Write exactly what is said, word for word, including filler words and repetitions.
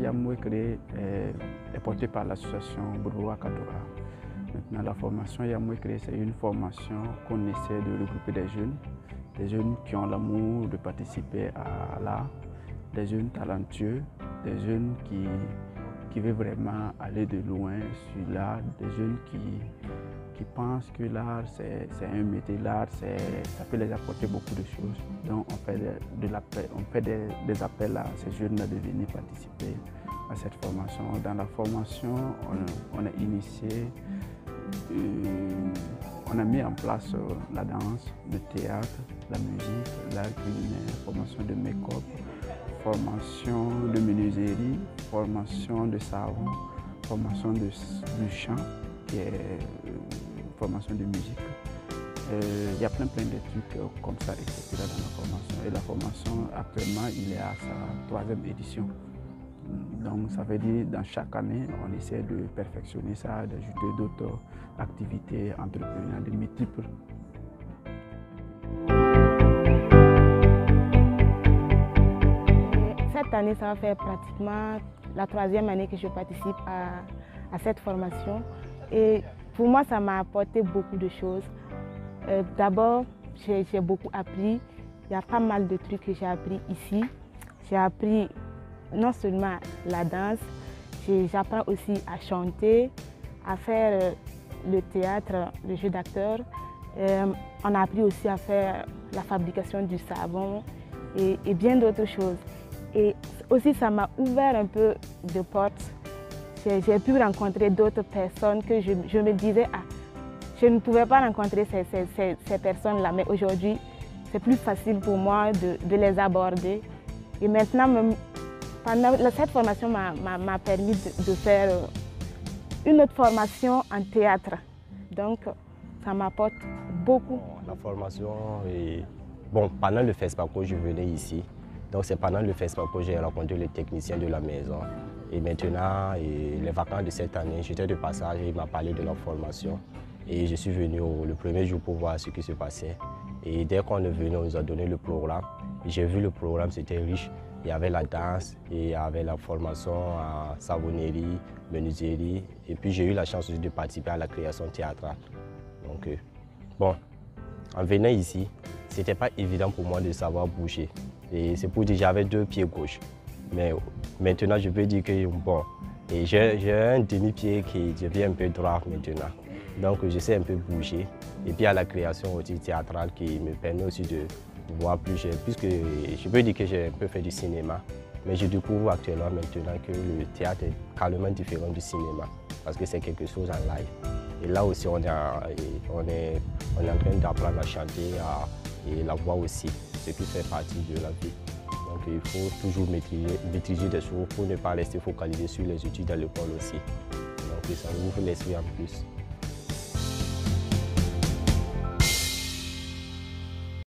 Yamouékré est, est portée par l'association Bourbouwa Kadora. Maintenant, la formation Yamouékré, c'est une formation qu'on essaie de regrouper des jeunes, des jeunes qui ont l'amour de participer à l'art, des jeunes talentueux, des jeunes qui, qui veulent vraiment aller de loin sur l'art, des jeunes qui, qui pensent que l'art c'est un métier, l'art ça peut les apporter beaucoup de choses. Donc on fait, de, de on fait des, des appels à ces jeunes-là de venir participer à cette formation. Dans la formation, on, on a initié, euh, on a mis en place euh, la danse, le théâtre, la musique, l'art culinaire, formation de make-up, formation de menuiserie, formation de savon, formation de, du chant, qui est euh, formation de musique. Euh, il y a plein plein de trucs euh, comme ça, et cetera dans la formation. Et la formation, actuellement, il est à sa troisième édition. Donc ça veut dire dans chaque année, on essaie de perfectionner ça, d'ajouter d'autres activités entrepreneuriales de multiples. Cette année, ça va faire pratiquement la troisième année que je participe à, à cette formation. Et pour moi, ça m'a apporté beaucoup de choses. Euh, D'abord, j'ai beaucoup appris. Il y a pas mal de trucs que j'ai appris ici. J'ai appris non seulement la danse, j'apprends aussi à chanter, à faire euh, le théâtre, le jeu d'acteur. Euh, on a appris aussi à faire la fabrication du savon et, et bien d'autres choses. Et aussi, ça m'a ouvert un peu de portes. J'ai pu rencontrer d'autres personnes que je, je me disais, ah, je ne pouvais pas rencontrer ces, ces, ces, ces personnes-là, mais aujourd'hui, c'est plus facile pour moi de, de les aborder. Et maintenant, même, pendant, cette formation m'a permis de, de faire une autre formation en théâtre. Donc, ça m'apporte beaucoup. La formation, est... bon, pendant le FESPACO, je venais ici. Donc c'est pendant le FESPACO que j'ai rencontré le technicien de la maison. Et maintenant, et les vacances de cette année, j'étais de passage et il m'a parlé de la formation. Et je suis venu au, le premier jour pour voir ce qui se passait. Et dès qu'on est venu, on nous a donné le programme. J'ai vu le programme, c'était riche. Il y avait la danse, et il y avait la formation en savonnerie, menuiserie. Et puis j'ai eu la chance aussi de participer à la création théâtrale. Donc, euh, bon, en venant ici, ce n'était pas évident pour moi de savoir bouger. Et c'est pour dire que j'avais deux pieds gauche. Mais maintenant, je peux dire que bon, j'ai un demi-pied qui devient un peu droit maintenant. Donc, je sais un peu bouger. Et puis, il y a la création aussi théâtrale qui me permet aussi de voir plus. Puisque je peux dire que j'ai un peu fait du cinéma. Mais je découvre actuellement maintenant que le théâtre est carrément différent du cinéma. Parce que c'est quelque chose en live. Et là aussi, on est, on est, on est en train d'apprendre à chanter à, et la voix aussi, ce qui fait partie de la vie. Donc il faut toujours maîtriser, maîtriser des choses pour ne pas rester focalisé sur les études à l'école aussi. Donc ça ouvre l'esprit en plus.